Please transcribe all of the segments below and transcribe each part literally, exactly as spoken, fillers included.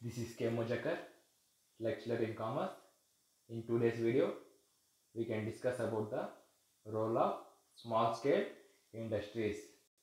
This is K. Mojakar, lecturer in commerce. In today's video, we can discuss about the role of small scale industries.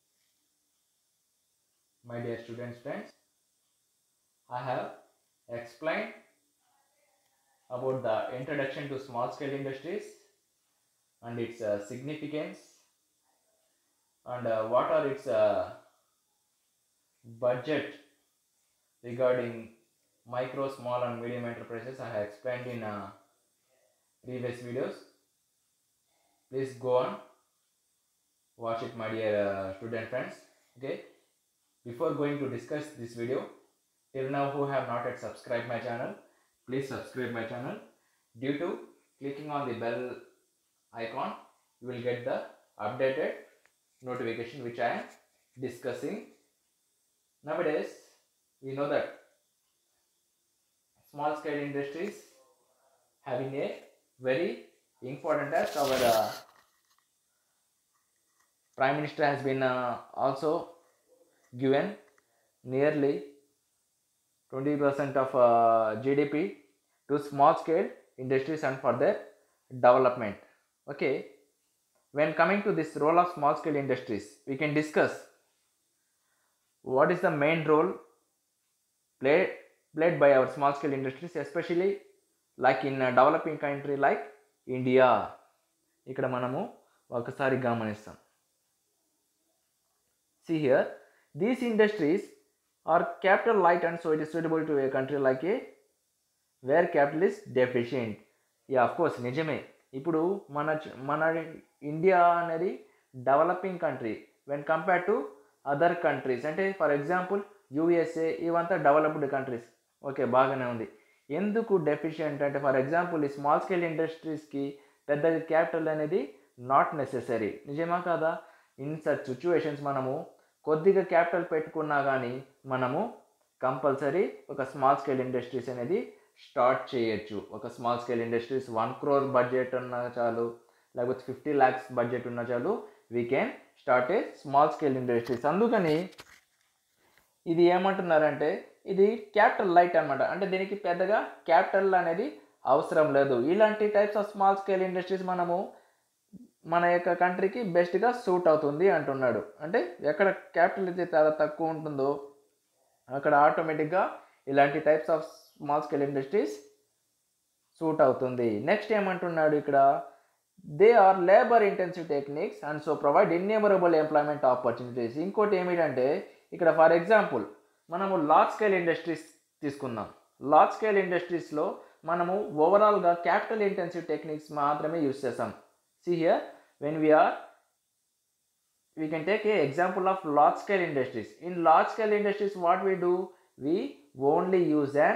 My dear students, friends, I have explained about the introduction to small scale industries and its uh, significance and uh, what are its uh, budget regarding micro, small and medium enterprises. I have explained in uh, previous videos. Please go on, watch it, my dear uh, student friends. Okay, before going to discuss this video, till now who have not yet subscribed my channel, please subscribe my channel. Due to clicking on the bell icon, you will get the updated notification which I am discussing. Nowadays, we know that small scale industries having a very important task. Our uh, Prime Minister has been uh, also given nearly twenty percent of uh, G D P to small scale industries and for their development. Okay, when coming to this role of small scale industries, we can discuss what is the main role played played by our small scale industries, especially like in a developing country like India. ఇక్కడ మనము ఒకసారి గమనిస్తాం. See here, these industries are capital light and so it is suitable to a country like a where capital is deficient. Yeah, of course, నిజమే. ఇప్పుడు మన మన India అనేది developing country when compare to other countries. అంటే for example USA ఇవంతా developed countries. Okay, బాగానే ఉంది. ఎందుకు డెఫిషియంట్ అంటే ఫర్ ఎగ్జాంపుల్ ఈ స్మాల్ స్కేల్ ఇండస్ట్రీస్కి పెద్దగా క్యాపిటల్ అనేది నాట్ నెసెసరీ. నిజమా కాదా? ఇన్ సచ్ సిచ్యువేషన్స్ మనము కొద్దిగా క్యాపిటల్ పెట్టుకున్నా కానీ మనము కంపల్సరీ ఒక స్మాల్ స్కేల్ ఇండస్ట్రీస్ అనేది స్టార్ట్ చేయొచ్చు. ఒక small scale industries one crore budget ఉన్నా చాలు, లేకపోతే ఫిఫ్టీ ల్యాక్స్ బడ్జెట్ ఉన్నా చాలు, we can start a small scale industries. అందుకని ఇది ఏమంటున్నారంటే ఇది క్యాపిటల్ లైట్ అనమాట. అంటే దీనికి పెద్దగా క్యాపిటల్ అనేది అవసరం లేదు. ఇలాంటి types of small scale industries మనము మన యొక్క కంట్రీకి బెస్ట్గా సూట్ అవుతుంది అంటున్నాడు. అంటే ఎక్కడ క్యాపిటల్ అయితే చాలా తక్కువ ఉంటుందో అక్కడ ఆటోమేటిక్గా ఇలాంటి types of small scale industries suit అవుతుంది. నెక్స్ట్ ఏమంటున్నాడు ఇక్కడ, they are labour intensive techniques and so provide innumerable employment opportunities. ఇంకోటి ఏమిటంటే ఇక్కడ ఫర్ ఎగ్జాంపుల్ మనము లార్జ్ స్కేల్ ఇండస్ట్రీస్ తీసుకుందాం. లార్జ్ స్కేల్ ఇండస్ట్రీస్లో మనము ఓవరాల్గా క్యాపిటల్ ఇంటెన్సివ్ టెక్నిక్స్ మాత్రమే యూస్ చేస్తాం. See here, when we are, we can take a example of large scale industries. In large scale industries, what we do, we only use an,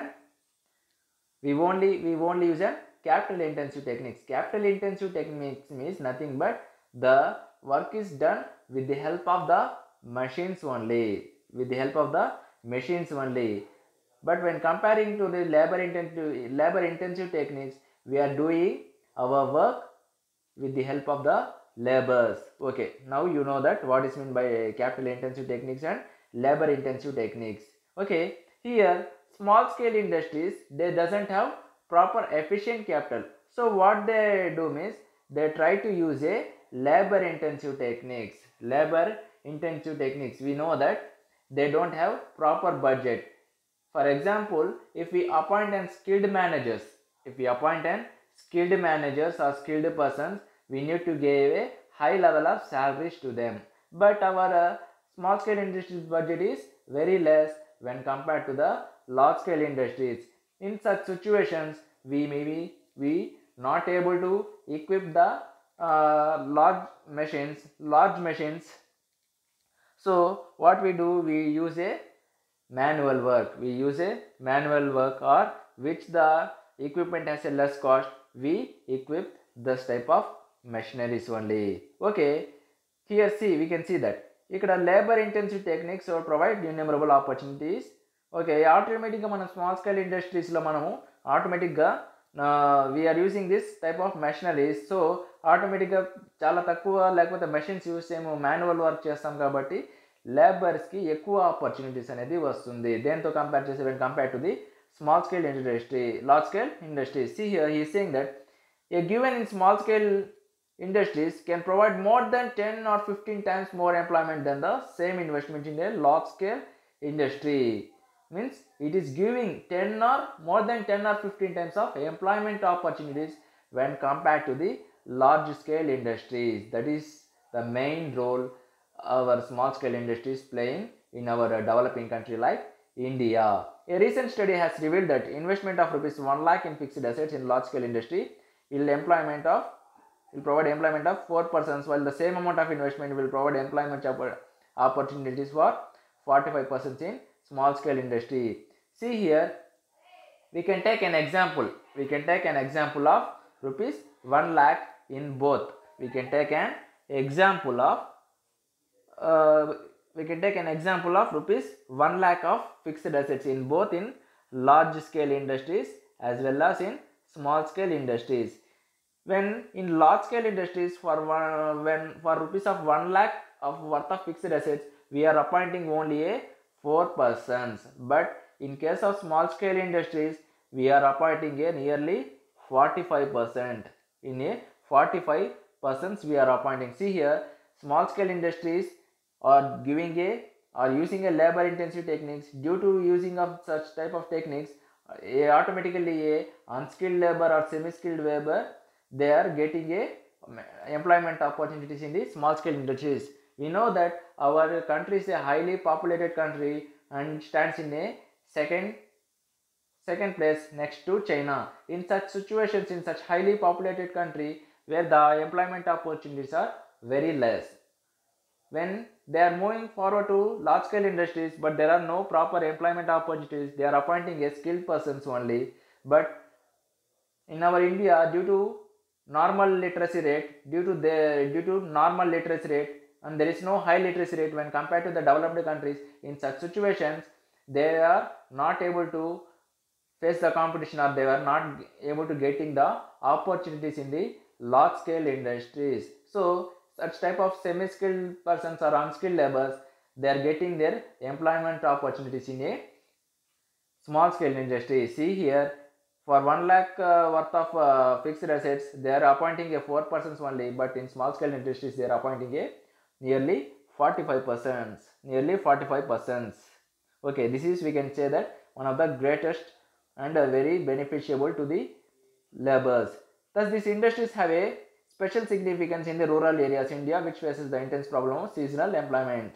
we only, we only use an capital intensive techniques. Capital intensive techniques means nothing but the work is done with the help of the machines only, with the help of the machines only. But when comparing to the labor intensive, labor intensive techniques, we are doing our work with the help of the labors. Okay, now you know that what is meant by capital intensive techniques and labor intensive techniques. Okay, here small scale industries, they doesn't have proper efficient capital, so what they do means they try to use a labor intensive techniques. Labor intensive techniques, we know that they don't have proper budget. For example, if we appoint an skilled managers, if we appoint an skilled managers or skilled persons, we need to give a high level of salaries to them. But our uh, small scale industries budget is very less when compared to the large scale industries. In such situations, we may be we not able to equip the uh, large machines, large machines. So what we do, we use a manual work. We use a manual work or which the equipment has a less cost, we equip this type of machineries only. Okay, here see, we can see that ikkada labor intensive techniques or provide innumerable opportunities. Okay, automatic ga mana small scale industries lo manamu automatic ga uh, we are using this type of machineries, so automatic ga chaala takkuva lekapothe machines use cheyamo, manual work chestam kabatti లేబర్స్కి ఎక్కువ opportunities అనేది వస్తుంది. దేంతో compare చేసి when compared to the small scale industry, large scale industries. See here, he is saying that a given in small scale industries can provide more than ten or fifteen times more employment than the same investment in a large scale industry. Means it is giving ten or more than ten or fifteen times of employment opportunities when compared to the large scale industries. That is the main role our small scale industries playing in our developing country like India. A recent study has revealed that investment of rupees one lakh in fixed assets in large scale industry will employment of will provide employment of four persons, while the same amount of investment will provide employment opportunities for forty-five persons in small scale industry. See here, we can take an example. We can take an example of rupees one lakh in both. We can take an example of uh, we can take an example of rupees one lakh of fixed assets in both in large scale industries as well as in small scale industries. When in large scale industries, for one, when for rupees of one lakh of worth of fixed assets, we are appointing only a four persons, but in case of small scale industries, we are appointing a nearly forty-five percent. In a forty-five persons we are appointing. See here, small scale industries are giving a are using a labor intensive techniques. Due to using of such type of techniques, a automatically a unskilled labor or semi skilled labor, they are getting a employment opportunities in the small scale industries. We know that our country is a highly populated country and stands in a second second place next to China. In such situations, in such highly populated country where the employment opportunities are very less, when they are moving forward to large scale industries but there are no proper employment opportunities, they are appointing a skilled persons only. But in our India, due to normal literacy rate, due to the due to normal literacy rate, and there is no high literacy rate when compared to the developed countries, in such situations they are not able to face the competition, or they are not able to getting the opportunities in the large scale industries. So such type of semi skilled persons or unskilled laborers, they are getting their employment opportunities in a small scale industry. See here, for one lakh uh, worth of uh, fixed assets, they are appointing a four persons only, but in small scale industries they are appointing a nearly forty-five persons, nearly forty-five persons. Okay, this is, we can say that, one of the greatest and uh, very beneficial to the laborers. Thus these industries have a special significance in the rural areas India, which faces the intense problem of seasonal employment.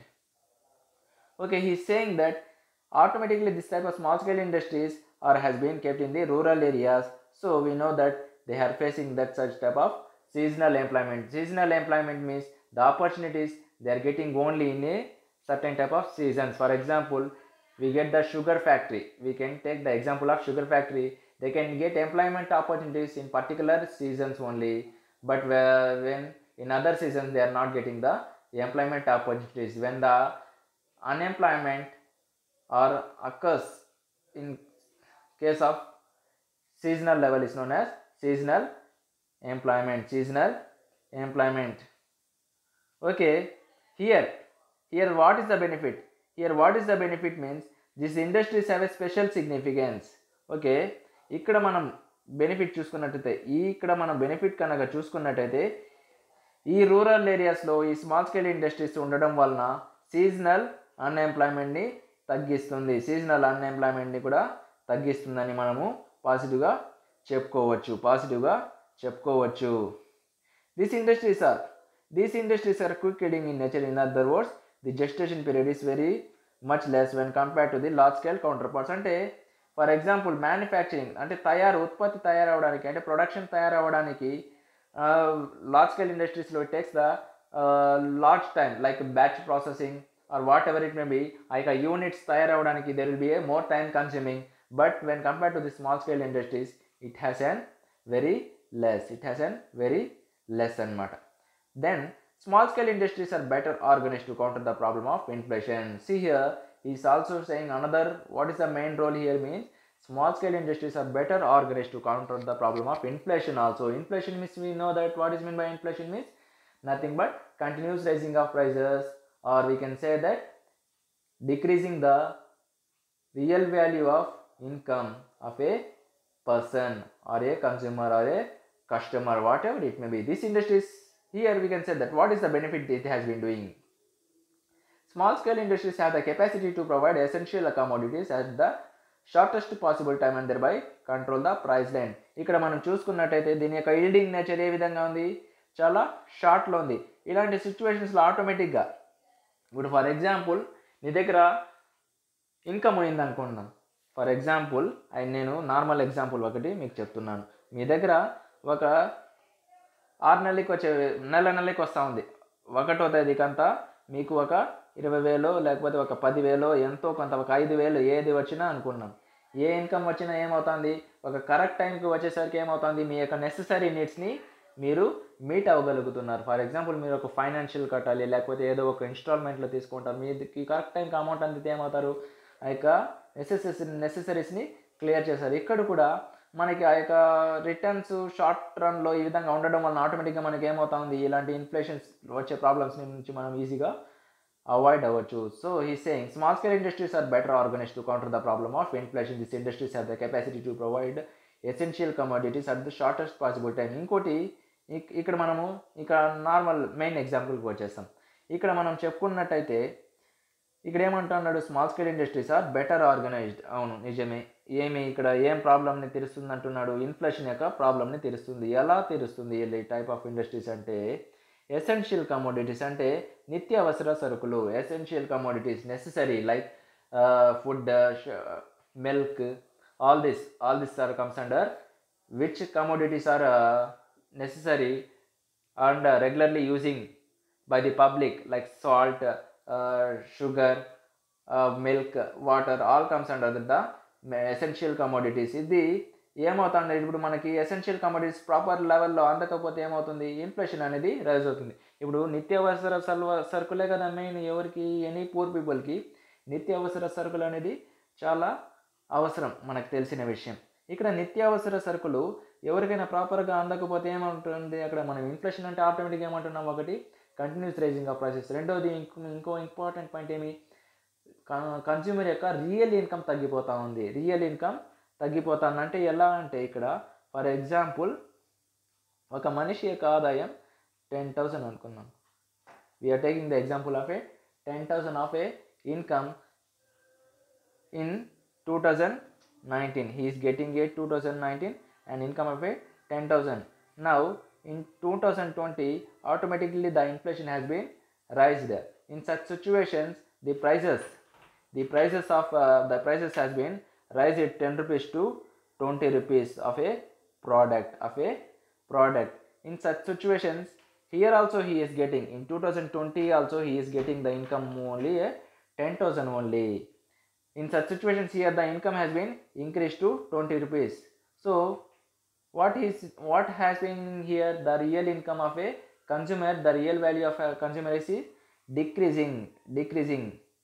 Okay, he is saying that automatically this type of small scale industries or has been kept in the rural areas, so we know that they are facing that such type of seasonal employment. Seasonal employment means the opportunities they are getting only in a certain type of seasons. For example, we get the sugar factory, we can take the example of sugar factory. They can get employment opportunities in particular seasons only, but when in other seasons they are not getting the employment opportunities. When the unemployment or occurs in case of seasonal level is known as seasonal employment. Seasonal employment. Okay, here here what is the benefit? Here what is the benefit means these industries have a special significance. Okay, ఇక్కడ మనం benefit చూసుకున్నట్టయితే ఈ ఇక్కడ మనం benefit కనుక చూసుకున్నట్టయితే ఈ rural ఏరియాస్లో ఈ స్మాల్ స్కేల్ ఇండస్ట్రీస్ ఉండడం వలన సీజనల్ అన్ఎంప్లాయ్మెంట్ని తగ్గిస్తుంది. సీజనల్ అన్ఎంప్లాయ్మెంట్ని కూడా తగ్గిస్తుందని మనము పాజిటివ్గా చెప్పుకోవచ్చు పాజిటివ్గా చెప్పుకోవచ్చు. These industries are these industries are quick heading in nature. In other words, the gestation period is very much less when compared to the large scale counterparts. అంటే ఫర్ ఎగ్జాంపుల్ మ్యానుఫ్యాక్చరింగ్ అంటే తయారు ఉత్పత్తి తయారవడానికి అంటే ప్రొడక్షన్ తయారవడానికి large scale ఇండస్ట్రీస్లో it takes the large time like batch processing or whatever it may be, like a units తయారవడానికి there will be a more time consuming, but when compared to the small scale industries it has an very less it has an very less అన్నమాట. Then small scale industries are better organized to counter the problem of inflation. See here, he is also saying another, what is the main role here means small scale industries are better organized to counter the problem of inflation also. Inflation means, we know that what is meant by inflation means nothing but continuous rising of prices, or we can say that decreasing the real value of income of a person or a consumer or a customer, whatever it may be. This industries, here we can say that what is the benefit it has been doing. Small scale industries have the capacity to provide essential commodities at the shortest possible time and thereby control the price line. ఇక్కడ మనం చూసుకున్నట్టయితే దీని యొక్క yielding nature ఏ విధంగా ఉంది, చాలా షార్ట్లో ఉంది. ఇలాంటి సిచ్యువేషన్స్లో ఆటోమేటిక్గా ఇప్పుడు ఫర్ ఎగ్జాంపుల్ నీ దగ్గర ఇన్కమ్ ఉంది అనుకుంటున్నాం. ఫర్ ఎగ్జాంపుల్ అండ్ నేను నార్మల్ ఎగ్జాంపుల్ ఒకటి మీకు చెప్తున్నాను. మీ దగ్గర ఒక ఆరు నెలలకి వచ్చే నెల నెలకి వస్తూ ఉంది, ఒకటో తేదీకంతా మీకు ఒక ఇరవై వేలు లేకపోతే ఒక పదివేలు ఎంతో కొంత ఒక ఐదు వేలు ఏది వచ్చినా అనుకున్నాం. ఏ ఇన్కమ్ వచ్చినా ఏమవుతుంది, ఒక కరెక్ట్ టైంకి వచ్చేసరికి ఏమవుతుంది, మీ యొక్క నెససరీ నీడ్స్ని మీరు మీట్ అవ్వగలుగుతున్నారు. ఫర్ ఎగ్జాంపుల్ మీరు ఒక ఫైనాన్షియల్ కట్టాలి లేకపోతే ఏదో ఒక ఇన్స్టాల్మెంట్లో తీసుకుంటారు, మీది కరెక్ట్ టైంకి అమౌంట్ అందితే ఏమవుతారు, ఆ యొక్క నెసెసరీ నెసెసరీస్ని క్లియర్ చేస్తారు. ఇక్కడ కూడా మనకి ఆ యొక్క రిటర్న్స్ షార్ట్ రన్లో ఈ విధంగా ఉండడం వలన ఆటోమేటిక్గా మనకి ఏమవుతుంది, ఇలాంటి ఇన్ఫ్లేషన్స్ వచ్చే ప్రాబ్లమ్స్ నుంచి మనం ఈజీగా avoid అవ్వచ్చు. So he saying small scale industries are better organised to counter the problem of inflation. This industries have the capacity to provide essential commodities at the shortest possible time. ఇంకోటి ఇక్కడ మనము ఇక normal main ఎగ్జాంపుల్కి వచ్చేస్తాం. ఇక్కడ మనం చెప్పుకున్నట్టయితే ఇక్కడ ఏమంటున్నాడు, small scale industries are better organised. అవును నిజమే. ఏమి ఇక్కడ ఏం ప్రాబ్లమ్ని తీరుస్తుంది అంటున్నాడు, ఇన్ఫ్లేషన్ యొక్క ప్రాబ్లమ్ని తీరుస్తుంది. ఎలా తీరుస్తుంది ఈ టైప్ ఆఫ్ ఇండస్ట్రీస్ అంటే, ఎసెన్షియల్ కమోడిటీస్ అంటే నిత్యావసర సరుకులు, essential commodities necessary like food, milk, all this all this are comes under which commodities are necessary and uh, regularly using by the public like salt, uh, sugar, uh, milk, water, all comes under the essential commodities. ఇది ఏమవుతుంది, ఇప్పుడు మనకి essential commodities proper లెవెల్లో అందకపోతే ఏమవుతుంది, inflation అనేది rise అవుతుంది. ఇప్పుడు నిత్యావసర సల్వ సరుకులే కదా మెయిన్, ఎవరికి ఎనీ పూర్ పీపుల్కి నిత్యావసర సరుకులు అనేది చాలా అవసరం, మనకు తెలిసిన విషయం. ఇక్కడ నిత్యావసర సరుకులు ఎవరికైనా ప్రాపర్గా అందకపోతే ఏమంటుంది, అక్కడ మనం ఇన్ఫ్లేషన్ అంటే ఆటోమేటిక్గా ఏమంటున్నాం, ఒకటి కంటిన్యూస్ రైజింగ్ ఆఫ్ ప్రైసెస్, రెండోది ఇంకో ఇంపార్టెంట్ పాయింట్ ఏమి, కన్స్యూమర్ యొక్క రియల్ ఇన్కమ్ తగ్గిపోతూ ఉంది. రియల్ ఇన్కమ్ తగ్గిపోతుందంటే ఎలా అంటే, ఇక్కడ ఫర్ ఎగ్జాంపుల్ ఒక మనిషి యొక్క ఆదాయం టెన్ థౌసండ్ అనుకున్నాం. We are taking the example of a ten thousand of a income in two thousand nineteen. He is getting a two thousand nineteen an income of a ten thousand. Now in two thousand twenty automatically the inflation has been raised. In such situations the prices the prices of uh, the prices has been raised ten rupees to twenty rupees of a product of a product. In such situations here also he is getting, in two thousand twenty also he is getting the income only a ten thousand only. In such situations here the income has been increased to twenty rupees. So what is what has been here, the real income of a consumer, the real value of a consumer is decreasing decreasing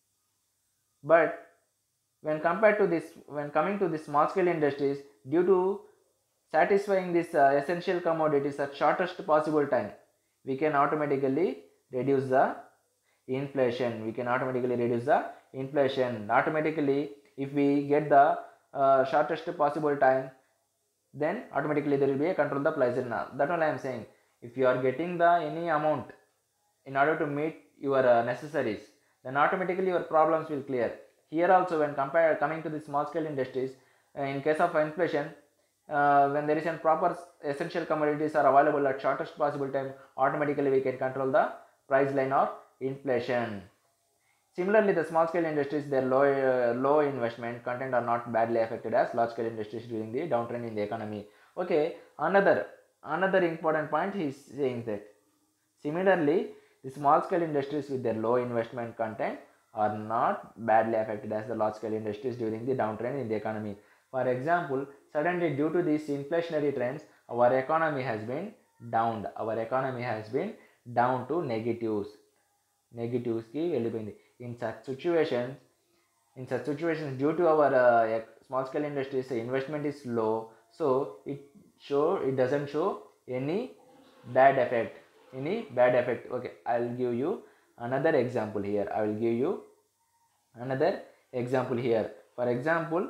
but when compared to this, when coming to this small scale industries, due to satisfying this uh, essential commodities at shortest possible time, we can automatically reduce the inflation we can automatically reduce the inflation automatically. If we get the uh, shortest possible time, then automatically there will be a control the price. That all I am saying, if you are getting the any amount in order to meet your uh, necessaries, then automatically your problems will clear. Here also when compare coming to the small scale industries, uh, in case of inflation, uh, when there is a proper essential commodities are available at shortest possible time, automatically we can control the price line or inflation. Similarly, the small scale industries, their low uh, low investment content are not badly affected as large scale industries during the downtrend in the economy. Okay, another another important point he is saying that similarly the small scale industries with their low investment content are not badly affected as the large scale industries during the downtrend in the economy. For example, suddenly due to these inflationary trends, our economy has been downed. Our economy has been down to negatives. Negatives ki వెళ్ళిపోయింది. In such situations, in such situations, due to our uh, small scale industries, the investment is low, so it show it doesn't show any bad effect, any bad effect. Okay, I will give you another example here. I will give you another example here. For example,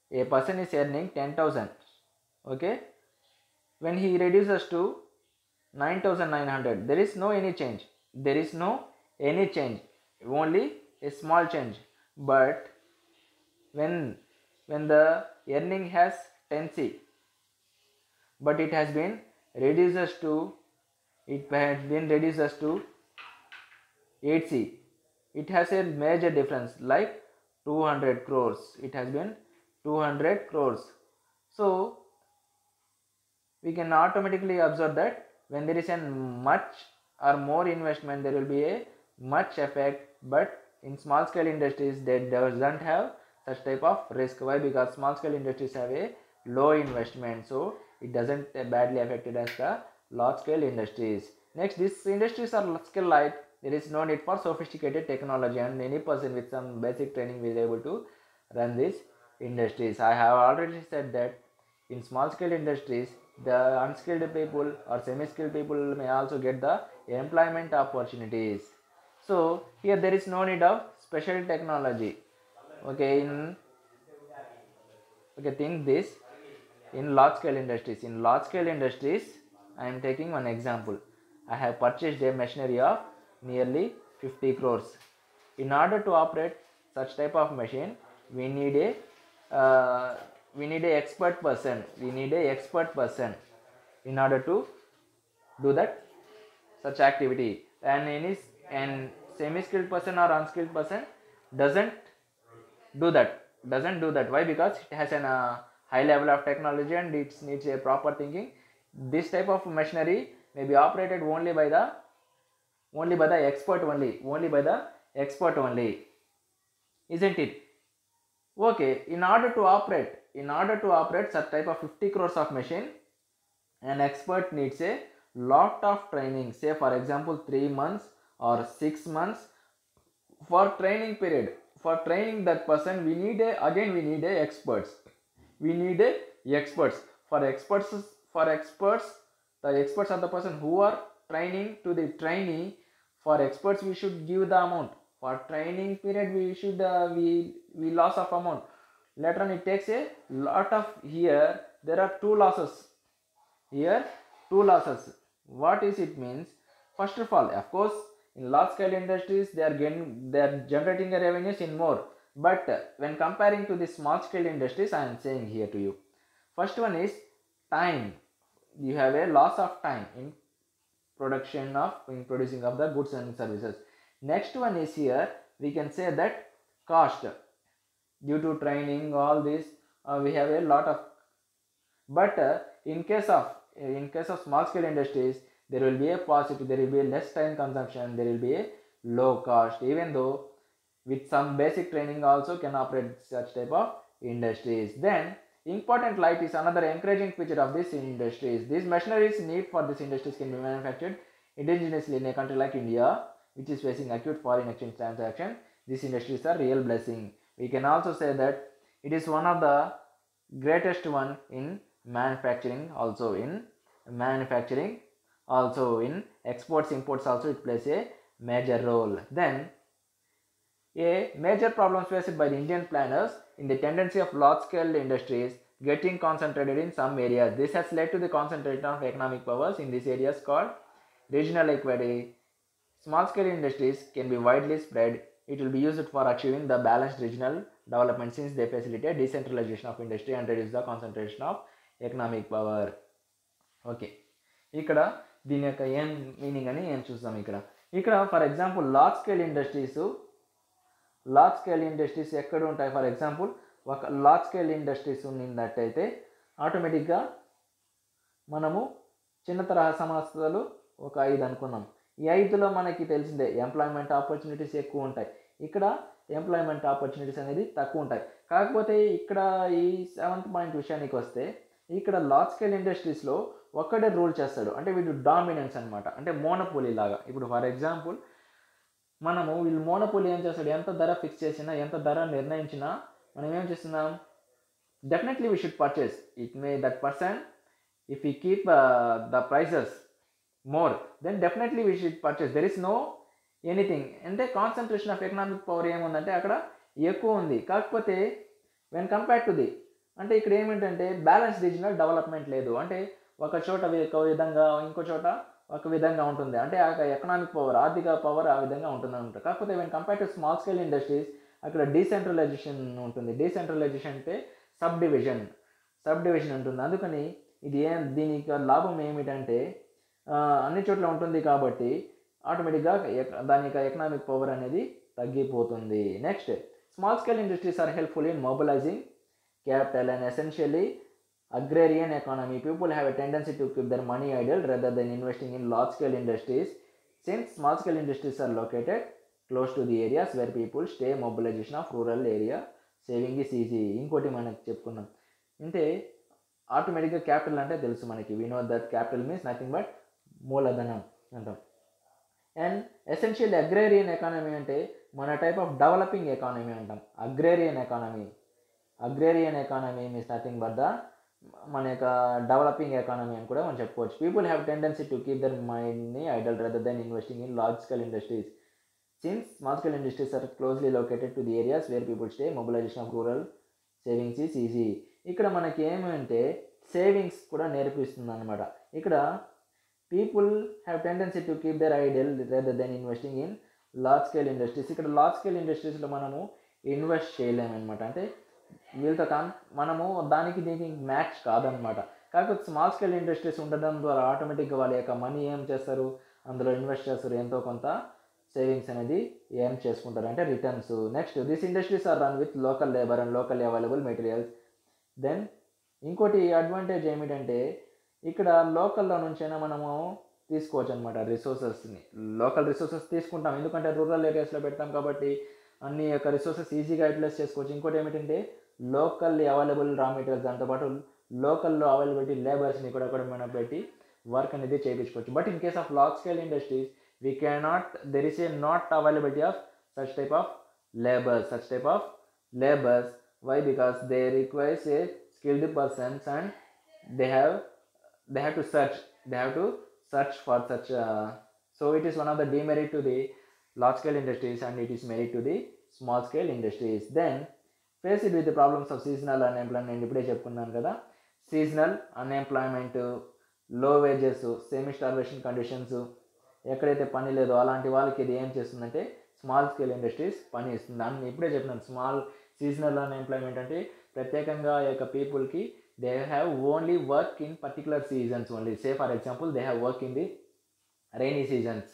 a person is earning ten thousand, okay, when he reduces to nine thousand nine hundred, there is no any change, there is no any change, only a small change. But when when the earning has ten c, but it has been reduces to it has been reduces to eight c, it has a major difference, like two hundred crores, it has been two hundred crores. So we can automatically observe that when there is a much or more investment, there will be a much effect, but in small scale industries they doesn't have such type of risk. Why? Because small scale industries have a low investment, so it doesn't badly affected as the large scale industries. Next, these industries are skill light, there is no need for sophisticated technology, and any person with some basic training will be able to run these industries. I have already said that in small scale industries, the unskilled people or semi-skilled people may also get the employment opportunities. So here there is no need of special technology. Okay, in okay, think this in large scale industries. In large scale industries, I am taking one example. I have purchased a machinery of nearly fifty crores. In order to operate such type of machine, we need a uh, we need a expert person. We need a expert person in order to do that such activity. And any and semi-skilled person or unskilled person doesn't do that. Doesn't do that. Why? Because it has a uh, high level of technology and it needs a proper thinking. This type of machinery may be operated only by the only by the expert only. Only by the expert only. Isn't it? Okay, in order to operate, in order to operate such type of fifty crores of machine, an expert needs a lot of training. Say for example, three months or six months for training period. For training that person, we need a again we need a experts. We need a experts. For experts, for experts, the experts are the person who are training to the trainee. For experts, we should give the amount. For training period, we should uh, we we loss of amount. Later on, it takes a lot of, here there are two losses. Here two losses. What is it means? First of all, of course, in large scale industries they are getting they are generating the revenues in more. But uh, when comparing to the small scale industries, I am saying here to you. First one is time. You have a loss of time in production of in producing of the goods and services. Next one is here we can say that cost. Due to training, all this uh, we have a lot of. But uh, in case of in case of small scale industries, there will be a positive, there will be a less time consumption, there will be a low cost, even though with some basic training also can operate such type of industries. Then important light is another encouraging feature of these industries. These machineries need for these industries can be manufactured indigenously in a country like India, which is facing acute foreign exchange transaction. These industries are real blessing. We can also say that it is one of the greatest one in manufacturing, also in manufacturing, also in exports, imports also it plays a major role. Then a major problem faced by the Indian planners in the tendency of large scale industries getting concentrated in some areas. This has led to the concentration of economic powers in these areas called regional equity. Small scale industries can be widely spread. It will be used for achieving the balanced regional development since they facilitate decentralization of industry and reduce the concentration of economic power. Okay, ఇక్కడ దీని యొక్క ఏం meaning అని ఏం చూస్తాం. ఇక్కడ ఇక్కడ for example large scale industries large scale industries ఎక్కడ ఉంటాయి? ఫర్ ఎగ్జాంపుల్ ఒక లార్జ్ స్కేల్ ఇండస్ట్రీస్ ఉన్నట్టయితే ఆటోమేటిక్గా మనము చిన్న తరహా సంస్థలు ఒక ఐదు అనుకున్నాం. ఈ ఐదులో మనకి తెలిసిందే ఎంప్లాయ్మెంట్ ఆపర్చునిటీస్ ఎక్కువ ఉంటాయి. ఇక్కడ ఎంప్లాయ్మెంట్ ఆపర్చునిటీస్ అనేది తక్కువ ఉంటాయి. కాకపోతే ఇక్కడ ఈ సెవెంత్ పాయింట్ విషయానికి వస్తే ఇక్కడ లార్జ్ స్కేల్ ఇండస్ట్రీస్లో ఒక్కడే రూల్ చేస్తాడు, అంటే వీడు డామినెన్స్ అనమాట, అంటే మోనోపోలీ లాగా. ఇప్పుడు ఫర్ ఎగ్జాంపుల్ మనము వీళ్ళు మోనోపోలీ ఏం చేస్తాడు, ఎంత ధర ఫిక్స్ చేసినా ఎంత ధర నిర్ణయించినా మనం ఏం చేస్తున్నాం, definitely we should purchase it may that person if you keep the prices more, then definitely we should purchase. There is no anything, అంటే కాన్సన్ట్రేషన్ ఆఫ్ ఎకనామిక్ పవర్ ఏముందంటే అక్కడ ఎక్కువ ఉంది. కాకపోతే వెన్ కంపేర్ టు ది అంటే ఇక్కడ ఏమిటంటే balance regional development లేదు. అంటే ఒక చోట ఒక విధంగా ఇంకో చోట ఒక విధంగా ఉంటుంది. అంటే ఆ ఎకనామిక్ పవర్, ఆర్థిక పవర్ ఆ విధంగా ఉంటుంది అనమాట. కాకపోతే when compare to small scale industries అక్కడ డీసెంట్రలైజేషన్ ఉంటుంది. డీసెంట్రలైజేషన్ అంటే సబ్ డివిజన్ సబ్ డివిజన్ ఉంటుంది. అందుకని ఇది ఏ దీనికి లాభం ఏమిటంటే అన్ని చోట్ల ఉంటుంది కాబట్టి ఆటోమేటిక్గా దాని యొక్క ఎకనామిక్ పవర్ అనేది తగ్గిపోతుంది. Next, small scale industries are helpful in mobilising capital and essentially agrarian economy. People have a tendency to keep their money idle rather than investing in large scale industries. Since small scale industries are located close to the areas where people stay, mobilization of rural area saving is easy. ఇంకోటి మనకు చెప్పుకున్నాం అంటే ఆటోమేటిక్గా capital అంటే తెలుసు మనకి. We know that capital means nothing but మూలధనం అంటాం. అండ్ ఎసెన్షియల్లీ అగ్రేరియన్ ఎకానమీ అంటే మన టైప్ ఆఫ్ డెవలపింగ్ ఎకానమీ అంటాం. Agrarian economy agrarian economy means nothing but the మన యొక్క డెవలపింగ్ ఎకానమీ అని కూడా మనం చెప్పుకోవచ్చు. People have tendency to keep their మైండ్ని idle rather than investing in large scale industries. Since small scale industries are closely located to the areas where people stay, mobilisation of rural savings is easy. ఇక్కడ మనకి ఏమంటే savings కూడా నేర్పిస్తుంది అనమాట. ఇక్కడ people have tendency to keep their idle rather than investing in large scale industries. ఇక్కడ large scale ఇండస్ట్రీస్లో మనము ఇన్వెస్ట్ చేయలేమన్నమాట. అంటే వీళ్ళతో కాన్ మనము దానికి దీనికి మ్యాచ్ కాదనమాట. కాకపోతే స్మాల్ స్కేల్ ఇండస్ట్రీస్ ఉండడం ద్వారా ఆటోమేటిక్గా వాళ్ళ యొక్క మనీ ఏం చేస్తారు, అందులో ఇన్వెస్ట్ చేస్తారు, ఎంతో కొంత సేవింగ్స్ అనేది ఏం చేసుకుంటారు అంటే returns. Next, this industries are run with local labour and local available materials. Then ఇంకోటి అడ్వాంటేజ్ ఏమిటంటే ఇక్కడ లోకల్లో నుంచైనా మనము తీసుకోవచ్చు అనమాట రిసోర్సెస్ని. లోకల్ రిసోర్సెస్ తీసుకుంటాం ఎందుకంటే రూరల్ ఏరియాస్లో పెడతాం కాబట్టి అన్ని యొక్క రిసోర్సెస్ ఈజీగా యూటిలైజ్ చేసుకోవచ్చు. ఇంకోటి ఏమిటంటే లోకల్ అవైలబుల్ రా మెటీరియల్స్, దాంతోపాటు లోకల్లో అవైలబిలిటీ లేబర్స్ని కూడా కూడా మనం పెట్టి వర్క్ అనేది చేయించుకోవచ్చు. But in case of large scale industries we cannot, there is a not availability of such type of labours such type of labours why because they requires a skilled persons and they have they have to search they have to search for such. So it is one of the demerit to the large scale industries and it is merit to the small scale industries. Then face it with the problems of seasonal unemployment. ఇప్పుడే చెప్పుకున్నాను కదా, seasonal unemployment, low wages, semi starvation conditions, ఎక్కడైతే పని లేదో అలాంటి వాళ్ళకి ఇది ఏం చేస్తుందంటే స్మాల్ స్కేల్ ఇండస్ట్రీస్ పని ఇస్తుంది. అని ఇప్పుడే చెప్పినాను. స్మాల్ సీజనల్ అన్ఎంప్లాయ్మెంట్ అంటే ప్రత్యేకంగా ఈ యొక్క పీపుల్కి they have only work in particular seasons only. Say for example they have work in the rainy seasons.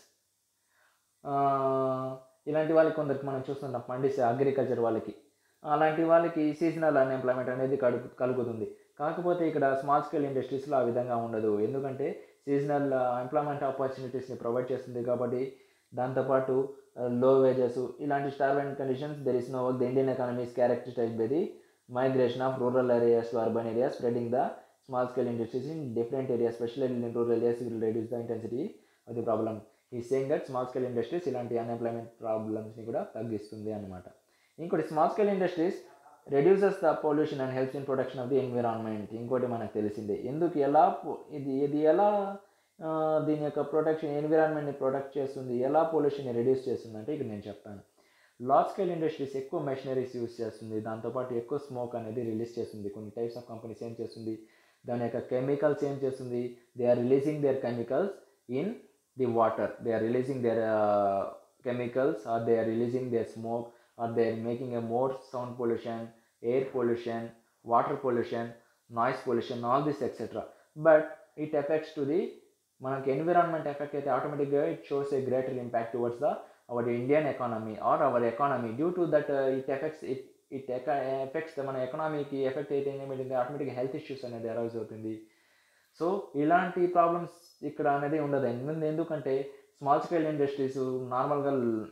ఇలాంటి వాళ్ళకి కొందరికి మనం చూస్తుంటాం పండిస్తే అగ్రికల్చర్ వాళ్ళకి, అలాంటి వాళ్ళకి సీజనల్ అన్ఎంప్లాయ్మెంట్ అనేది కలుగు కలుగుతుంది కాకపోతే ఇక్కడ స్మాల్ స్కేల్ ఇండస్ట్రీస్లో ఆ విధంగా ఉండదు. ఎందుకంటే సీజనల్ ఎంప్లాయ్మెంట్ ఆపర్చునిటీస్ని ప్రొవైడ్ చేస్తుంది కాబట్టి. దాంతోపాటు లో వేజెస్, ఇలాంటి స్టార్వెంట్ conditions, there is no work. The Indian economy is characterised by the migration of rural areas to urban areas. Spreading the small scale industries in different areas, specially in rural areas will reduce the intensity of the problem. ఈ saying that small scale industries ఇలాంటి unemployment ప్రాబ్లమ్స్ని కూడా తగ్గిస్తుంది అనమాట. ఇంకోటి, small scale industries reduces the pollution and helps in protection of the environment. ఇంకోటి మనకు తెలిసిందే. ఎందుకు ఎలా ఇది ఇది ఎలా దీని యొక్క ప్రొటెక్షన్ ఎన్విరాన్మెంట్ని ప్రొటెక్ట్ చేస్తుంది, ఎలా పొల్యూషన్ని రెడ్యూస్ చేస్తుంది అంటే ఇక్కడ నేను చెప్తాను. లార్జ్ స్కేల్ ఇండస్ట్రీస్ ఎక్కువ మెషినరీస్ యూస్ చేస్తుంది, దాంతోపాటు ఎక్కువ స్మోక్ అనేది రిలీజ్ చేస్తుంది. కొన్ని టైప్స్ ఆఫ్ కంపెనీస్ ఏం చేస్తుంది, దాని యొక్క కెమికల్స్ ఏం చేస్తుంది, they are releasing their chemicals in the water. They are releasing their uh, chemicals, or they are releasing their smoke, or they are making a more sound pollution, air pollution, water pollution, noise pollution, all this etc. But it affects to the manaki environment effect అయితే automatically it shows a greater impact towards the our Indian economy or our economy. Due to that uh, it affects it it affects the మన ఎకనామీకి effect అయితే ఏమైంది, ఆటోమేటిక్గా health issues అనేది arise అవుతుంది. So ఇలాంటి problems ఇక్కడ అనేది ఉండదు. ఎందుకంటే స్మాల్ స్కేల్ ఇండస్ట్రీస్ నార్మల్గా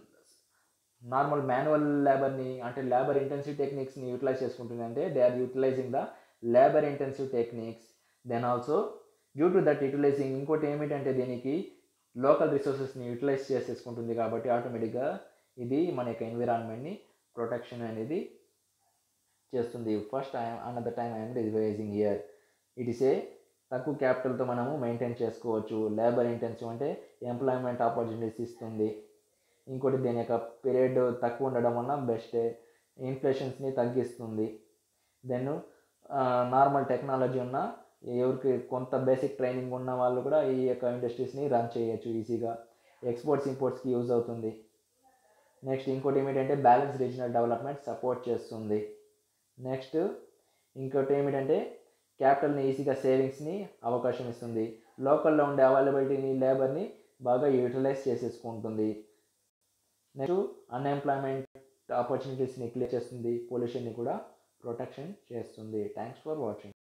నార్మల్ మాన్యువల్ లేబర్ని అంటే లేబర్ ఇంటెన్సివ్ టెక్నిక్స్ని యూటిలైజ్ చేసుకుంటుంది. అంటే they are utilising the labour intensive techniques. Then also due to that utilising ఇంకోటి ఏమిటంటే దీనికి లోకల్ రిసోర్సెస్ని యూటిలైజ్ చేసేసుకుంటుంది కాబట్టి ఆటోమేటిక్గా ఇది మన యొక్క ఎన్విరాన్మెంట్ని ప్రొటెక్షన్ అనేది చేస్తుంది. First I another time I'm revising here it is a తక్కువ క్యాపిటల్తో మనము మెయింటైన్ చేసుకోవచ్చు. లేబర్ ఇంటెన్సివ్ అంటే ఎంప్లాయ్మెంట్ ఆపర్చునిటీస్ ఇస్తుంది. ఇంకోటి దీని యొక్క పీరియడ్ తక్కువ ఉండడం వల్ల బెస్ట్, ఇన్ఫ్లేషన్స్ని తగ్గిస్తుంది. దెన్ నార్మల్ టెక్నాలజీ ఉన్న ఎవరికి కొంత బేసిక్ ట్రైనింగ్ ఉన్న వాళ్ళు కూడా ఈ యొక్క ఇండస్ట్రీస్ని రన్ చేయొచ్చు ఈజీగా. ఎక్స్పోర్ట్స్ ఇంపోర్ట్స్కి యూజ్ అవుతుంది. నెక్స్ట్ ఇంకోటి ఏమిటంటే బ్యాలెన్స్ రీజనల్ డెవలప్మెంట్ సపోర్ట్ చేస్తుంది. నెక్స్ట్ ఇంకోటి ఏమిటంటే క్యాపిటల్ని ఈజీగా సేవింగ్స్ని అవకాశం ఇస్తుంది. లోకల్లో ఉండే అవైలబిలిటీని లేబర్ని బాగా యూటిలైజ్ చేసేసుకుంటుంది. నెక్స్ట్ అన్ఎంప్లాయ్మెంట్ ఆపర్చునిటీస్ని క్లియర్ చేస్తుంది. పొల్యూషన్ని కూడా ప్రొటెక్షన్ చేస్తుంది. Thanks for watching.